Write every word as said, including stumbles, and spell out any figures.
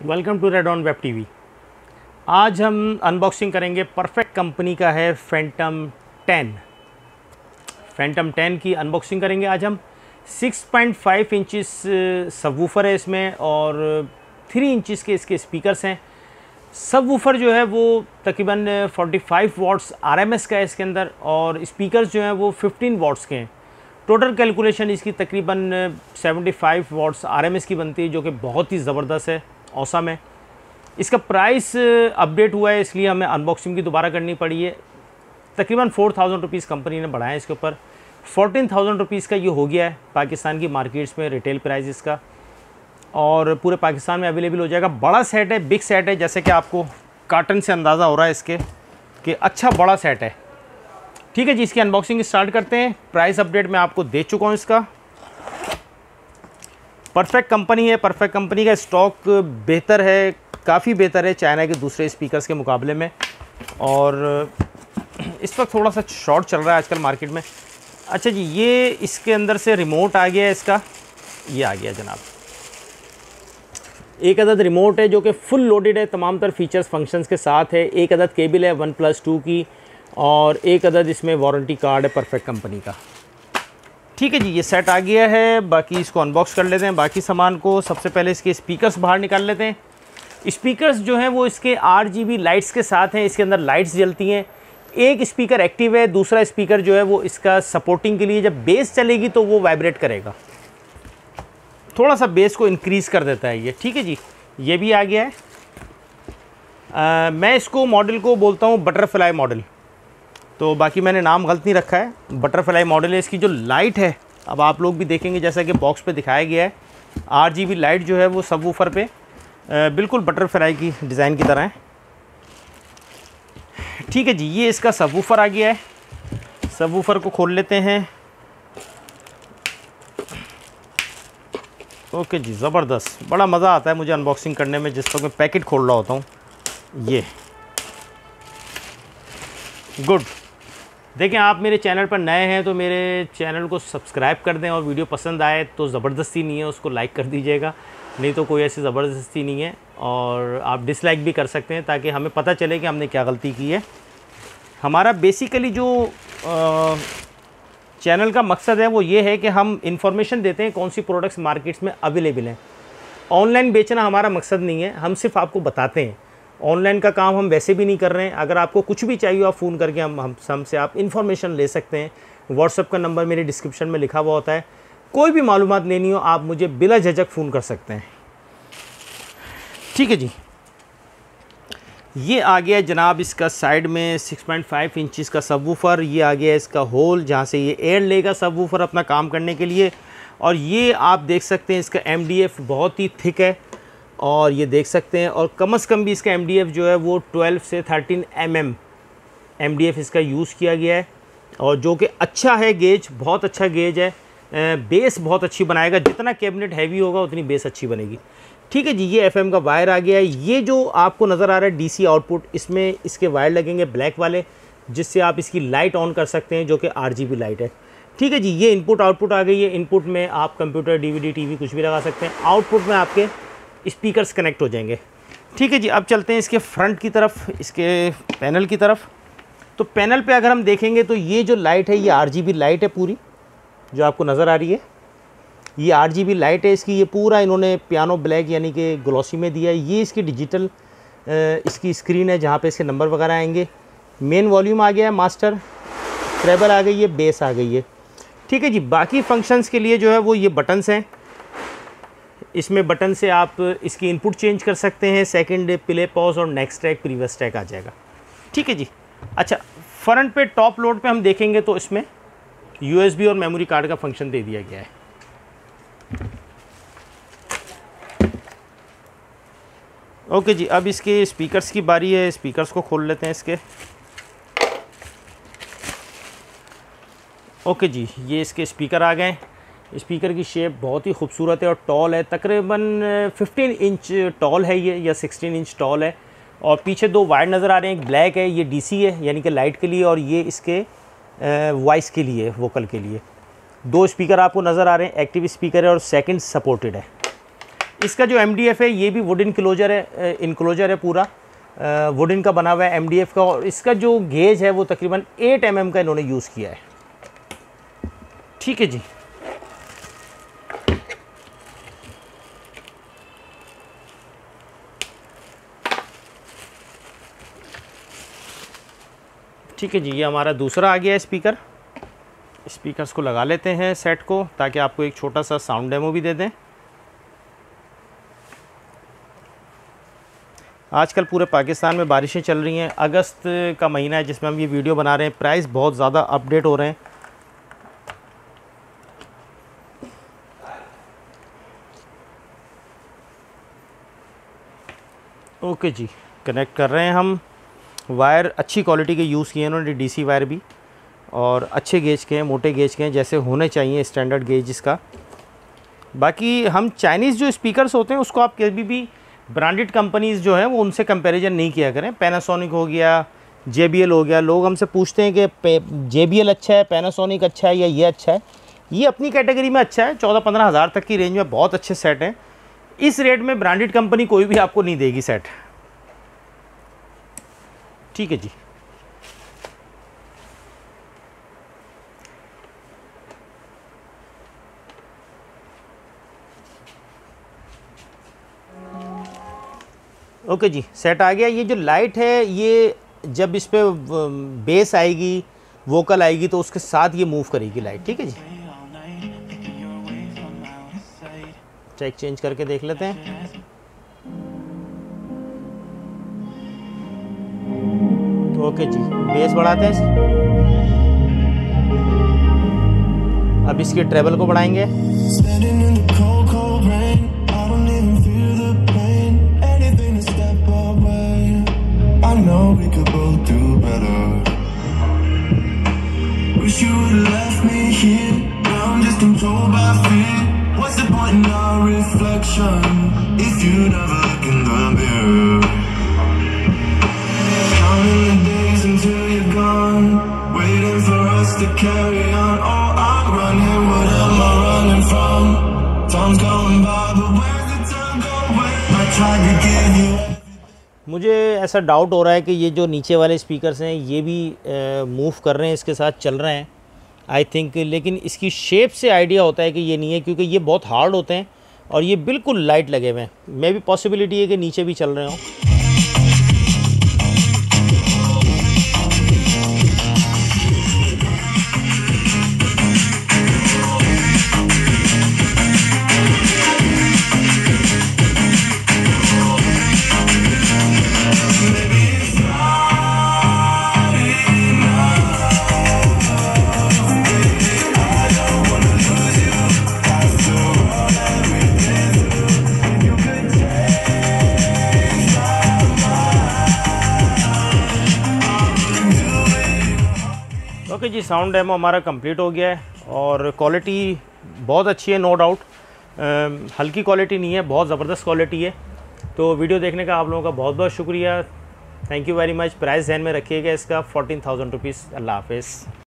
Welcome to red on web TV. आज हम unboxing करेंगे परफेक्ट कंपनी का है फैंटम टेन। फैंटम टेन की अनबॉक्सिंग करेंगे आज हम। Six point five inches subwoofer है इसमें और थ्री इंचेस के इसके स्पीकर्स हैं। सबवूफर जो है वो तकरीबन पैंतालीस वॉट्स आरएमएस का है इसके अंदर और स्पीकर्स जो हैं वो पंद्रह वॉट्स के हैं। टोटल कैलकुलेशन इसकी तकरीबन पचहत्तर वॉट्स आरएमएस की बनती है, जो कि बहुत ही ज़बरदस्त है, औसम है। इसका प्राइस अपडेट हुआ है इसलिए हमें अनबॉक्सिंग की दोबारा करनी पड़ी है। तकरीबन फोर थाउजेंड रुपीज़ कंपनी ने बढ़ाया इसके ऊपर। फोर्टीन थाउजेंड रुपीज़ का ये हो गया है पाकिस्तान की मार्केट्स में रिटेल प्राइस इसका, और पूरे पाकिस्तान में अवेलेबल हो जाएगा। बड़ा सेट है, बिग सेट है, जैसे कि आपको कार्टन से अंदाज़ा हो रहा है इसके कि अच्छा बड़ा सेट है। ठीक है जी, इसकी अनबॉक्सिंग स्टार्ट करते हैं। प्राइस अपडेट मैं आपको दे चुका हूँ इसका। परफेक्ट कंपनी है, परफेक्ट कंपनी का स्टॉक बेहतर है, काफ़ी बेहतर है चाइना के दूसरे स्पीकर्स के मुकाबले में। और इस वक्त थोड़ा सा शॉर्ट चल रहा है आजकल मार्केट में। अच्छा जी, ये इसके अंदर से रिमोट आ गया है इसका, ये आ गया जनाब। एक अदद रिमोट है जो कि फुल लोडेड है, तमाम तर फीचर्स फंक्शंस के साथ है। एक अदद केबल है वन प्लस टू की और एक अदद इसमें वारंटी कार्ड है परफेक्ट कंपनी का। ठीक है जी, ये सेट आ गया है। बाकी इसको अनबॉक्स कर लेते हैं बाकी सामान को। सबसे पहले इसके स्पीकर्स बाहर निकाल लेते हैं। स्पीकर्स जो हैं वो इसके आर जी बी लाइट्स के साथ हैं, इसके अंदर लाइट्स जलती हैं। एक स्पीकर एक्टिव है, दूसरा स्पीकर जो है वो इसका सपोर्टिंग के लिए, जब बेस चलेगी तो वो वाइब्रेट करेगा, थोड़ा सा बेस को इंक्रीज़ कर देता है ये। ठीक है जी, ये भी आ गया है। आ, मैं इसको मॉडल को बोलता हूँ बटरफ्लाई मॉडल, तो बाकी मैंने नाम गलत नहीं रखा है, बटरफ्लाई मॉडल है। इसकी जो लाइट है, अब आप लोग भी देखेंगे जैसा कि बॉक्स पे दिखाया गया है, आर जी बी लाइट जो है वो सबवूफर पे बिल्कुल बटरफ्लाई की डिज़ाइन की तरह है। ठीक है जी, ये इसका सबवूफर आ गया है। सबवूफर को खोल लेते हैं। ओके जी, ज़बरदस्त, बड़ा मज़ा आता है मुझे अनबॉक्सिंग करने में जिस वक्त मैं पैकेट खोल रहा होता हूँ। ये गुड। देखें, आप मेरे चैनल पर नए हैं तो मेरे चैनल को सब्सक्राइब कर दें, और वीडियो पसंद आए तो ज़बरदस्ती नहीं है उसको लाइक कर दीजिएगा, नहीं तो कोई ऐसी ज़बरदस्ती नहीं है। और आप डिसलाइक भी कर सकते हैं ताकि हमें पता चले कि हमने क्या गलती की है। हमारा बेसिकली जो आ, चैनल का मकसद है वो ये है कि हम इंफॉर्मेशन देते हैं कौन सी प्रोडक्ट्स मार्केट्स में अवेलेबल हैं। ऑनलाइन बेचना हमारा मकसद नहीं है, हम सिर्फ आपको बताते हैं। ऑनलाइन का काम हम वैसे भी नहीं कर रहे हैं। अगर आपको कुछ भी चाहिए आप फ़ोन करके हम हम हमसे आप इन्फॉर्मेशन ले सकते हैं। व्हाट्सएप का नंबर मेरे डिस्क्रिप्शन में लिखा हुआ होता है। कोई भी मालूमात लेनी हो आप मुझे बिला झिझक फ़ोन कर सकते हैं। ठीक है जी, ये आ गया जनाब इसका साइड में सिक्स पॉइंट फाइव इंचज़ का सबवूफर। ये आ गया इसका होल जहाँ से ये एयर लेगा सबवूफर अपना काम करने के लिए। और ये आप देख सकते हैं इसका एम डी एफ बहुत ही थिक है, और ये देख सकते हैं। और कम से कम भी इसका एम डी एफ जो है वो ट्वेल्व से thirteen M M M D F इसका यूज़ किया गया है, और जो कि अच्छा है गेज, बहुत अच्छा गेज है। बेस बहुत अच्छी बनाएगा, जितना कैबिनेट हैवी होगा उतनी बेस अच्छी बनेगी। ठीक है जी, ये एफ एम का वायर आ गया है। ये जो आपको नज़र आ रहा है डी सी आउटपुट, इसमें इसके वायर लगेंगे ब्लैक वाले, जिससे आप इसकी लाइट ऑन कर सकते हैं, जो कि आर जी बी लाइट है। ठीक है जी, ये इनपुट आउटपुट आ गई है। इनपुट में आप computer, D V D, T V कुछ भी लगा सकते हैं। आउटपुट में आपके स्पीकर्स कनेक्ट हो जाएंगे। ठीक है जी, अब चलते हैं इसके फ्रंट की तरफ, इसके पैनल की तरफ। तो पैनल पे अगर हम देखेंगे तो ये जो लाइट है ये आर जी बी लाइट है पूरी, जो आपको नज़र आ रही है। ये आर जी बी लाइट है इसकी। ये पूरा इन्होंने पियानो ब्लैक यानी कि ग्लॉसी में दिया है। ये इसकी डिजिटल इसकी स्क्रीन है जहाँ पे इसके नंबर वगैरह आएंगे। मेन वॉल्यूम आ गया है, मास्टर, ट्रेबल आ गई है, बेस आ गई है। ठीक है जी, बाकी फंक्शंस के लिए जो है वो ये बटन्स हैं। इसमें बटन से आप इसकी इनपुट चेंज कर सकते हैं। सेकंड, प्ले, पॉज और नेक्स्ट ट्रैक, प्रीवियस ट्रैक आ जाएगा। ठीक है जी। अच्छा, फ्रंट पे टॉप लोड पे हम देखेंगे तो इसमें यू एस बी और मेमोरी कार्ड का फंक्शन दे दिया गया है। ओके जी, अब इसके स्पीकर्स की बारी है। स्पीकर्स को खोल लेते हैं इसके। ओके जी, ये इसके स्पीकर आ गए। स्पीकर की शेप बहुत ही खूबसूरत है और टॉल है, तकरीबन फिफ्टीन इंच टॉल है ये, या सिक्सटीन इंच टॉल है। और पीछे दो वायर नज़र आ रहे हैं, एक ब्लैक है, ये डीसी है यानी कि लाइट के लिए, और ये इसके वॉइस के लिए, वोकल के लिए। दो स्पीकर आपको नज़र आ रहे हैं, एक्टिव स्पीकर है और सेकंड सपोर्टेड है। इसका जो एम डी एफ है ये भी वुड इनक्लोजर है, इनक्लोजर है पूरा वुडन का बना हुआ है एम डी एफ का। और इसका जो गेज है वो तकरीबन एट एम एम का इन्होंने यूज़ किया है। ठीक है जी। ठीक है जी, ये हमारा दूसरा आ गया है स्पीकर। स्पीकर्स को लगा लेते हैं सेट को, ताकि आपको एक छोटा सा साउंड डेमो भी दे दें। आजकल पूरे पाकिस्तान में बारिशें चल रही हैं, अगस्त का महीना है जिसमें हम ये वीडियो बना रहे हैं। प्राइस बहुत ज़्यादा अपडेट हो रहे हैं। ओके जी, कनेक्ट कर रहे हैं हम। वायर अच्छी क्वालिटी के यूज़ किए हैं उन्होंने, डीसी वायर भी, और अच्छे गेज के हैं, मोटे गेज के हैं, जैसे होने चाहिए स्टैंडर्ड गेज इसका। बाकी हम चाइनीज़ जो स्पीकर्स होते हैं उसको आप कभी भी ब्रांडेड कंपनीज़ जो हैं वो उनसे कंपैरिजन नहीं किया करें। पैनासोनिक हो गया, जे बी एल हो गया, लोग हमसे पूछते हैं कि जे बी एल अच्छा है, पैनासोनिक अच्छा है या ये अच्छा है। ये अपनी कैटेगरी में अच्छा है, चौदह पंद्रह हज़ार तक की रेंज में बहुत अच्छे सेट हैं। इस रेट में ब्रांडेड कंपनी कोई भी आपको नहीं देगी सेट। ठीक है जी। ओके जी, सेट आ गया। ये जो लाइट है ये जब इस पे बेस आएगी, वोकल आएगी, तो उसके साथ ये मूव करेगी लाइट। ठीक है जी। ट्रैक चेंज करके देख लेते हैं। ओके जी, बेस बढ़ाते हैं। अब इसके ट्रेबल को बढ़ाएंगे। मुझे ऐसा डाउट हो रहा है कि ये जो नीचे वाले स्पीकर्स हैं ये भी मूव कर रहे हैं, इसके साथ चल रहे हैं आई थिंक, लेकिन इसकी शेप से आइडिया होता है कि ये नहीं है, क्योंकि ये बहुत हार्ड होते हैं और ये बिल्कुल लाइट लगे हुए हैं। मे भी पॉसिबिलिटी है कि नीचे भी चल रहे हों। ओके जी, साउंड डेमो हमारा कंप्लीट हो गया है और क्वालिटी बहुत अच्छी है, नो डाउट। हल्की क्वालिटी नहीं है, बहुत ज़बरदस्त क्वालिटी है। तो वीडियो देखने का आप लोगों का बहुत बहुत शुक्रिया, thank you very much. Price ध्यान में रखिएगा इसका फोर्टीन थाउजेंड रुपीज़। अल्लाह हाफिज़।